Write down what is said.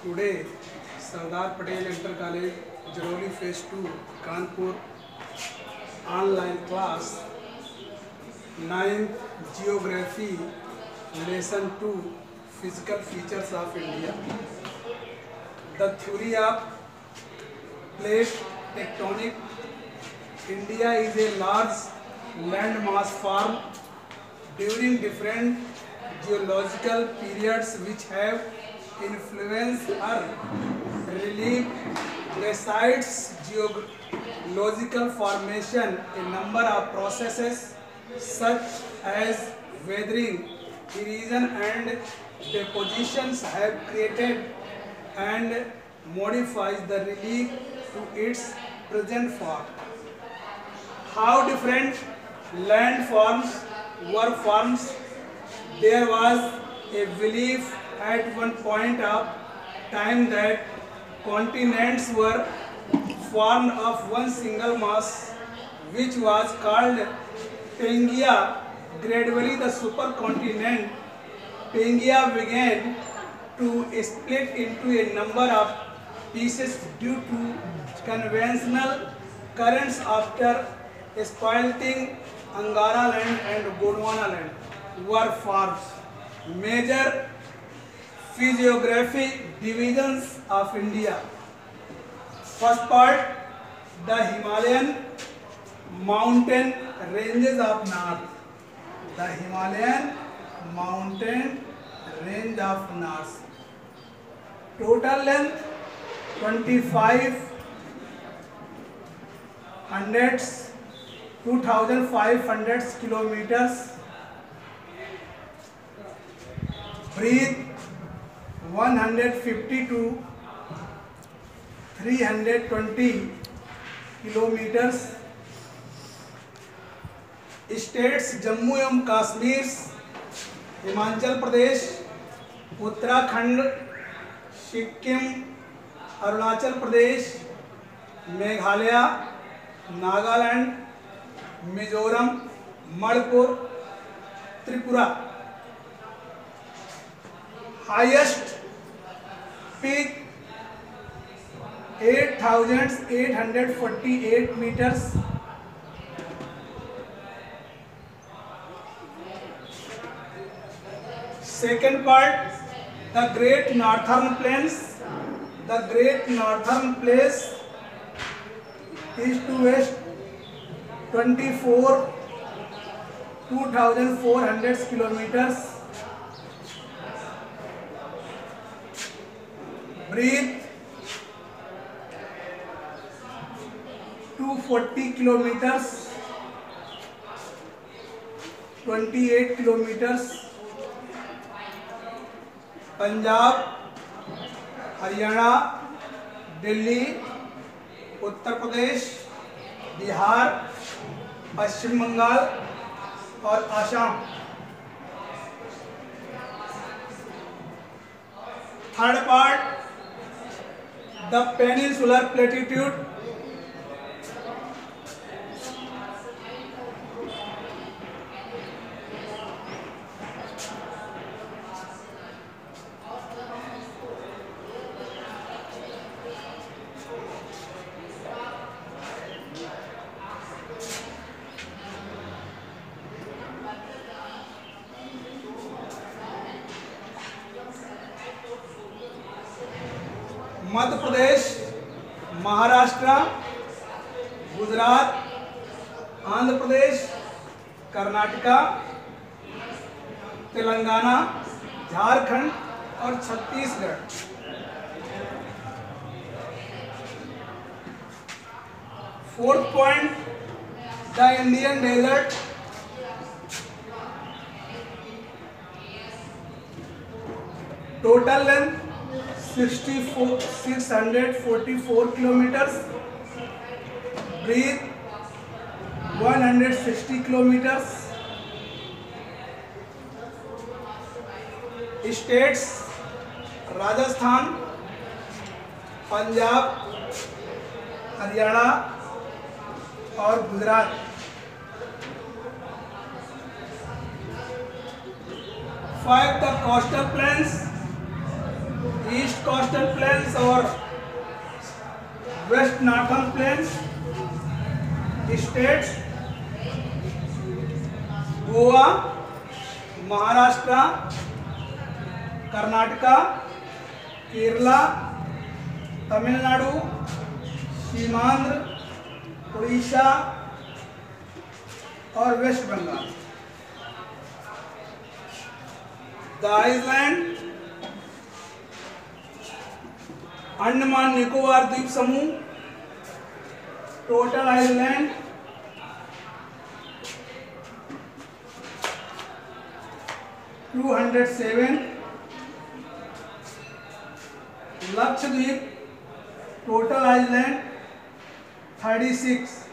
Today, Sardar Patel Inter College, Jaroli Phase 2, Kanpur, online class, 9th Geography, Lesson 2, Physical Features of India. The theory of plate tectonic. India is a large landmass formed during different geological periods which have influenced Earth relief. Besides geological formation, a number of processes such as weathering, erosion and depositions have created and modified the relief to its present form. How different landforms were formed? There was a belief at one point of time that continents were formed of one single mass, which was called Pangaea. Gradually, the supercontinent Pangaea began to split into a number of pieces due to conventional currents after splitting. Angara land and Gondwana land were formed. Major physiographic divisions of India. First part, the Himalayan mountain ranges of north. The Himalayan mountain range of north. Total length 2,500 kilometers. Breadth 150 to 320 kilometers. States Jammu एवं Kashmir, Himachal Pradesh, Uttarakhand, Sikkim, Arunachal Pradesh, Meghalaya, Nagaland, Mizoram, Manipur, Tripura. Highest peak 8,848 meters. Second part, the Great Northern Plains. The Great Northern Plains east to west 2,400 kilometers. Breadth 240 kilometers, 28 kilometers. Punjab, Haryana, Delhi, Uttar Pradesh, Bihar, Paschim Bangal और Assam. Third part, the peninsular plateau. Madhya Pradesh, Maharashtra, Gujarat, Andhra Pradesh, Karnataka, Telangana, Jharkhand और Chhattisgarh. Fourth point, the Indian desert. Total length 644 kilometers. Breadth 160 kilometers. States Rajasthan, Punjab, Haryana और Gujarat. 5 the coastal plains. East coastal plains और west northern plains states Goa, Maharashtra, Karnataka, Kerala, Tamil Nadu, Seemandhra, Orissa और west Bengal. The island Andaman Nicobar द्वीप समूह, total island 207, Lakshadweep total island 36।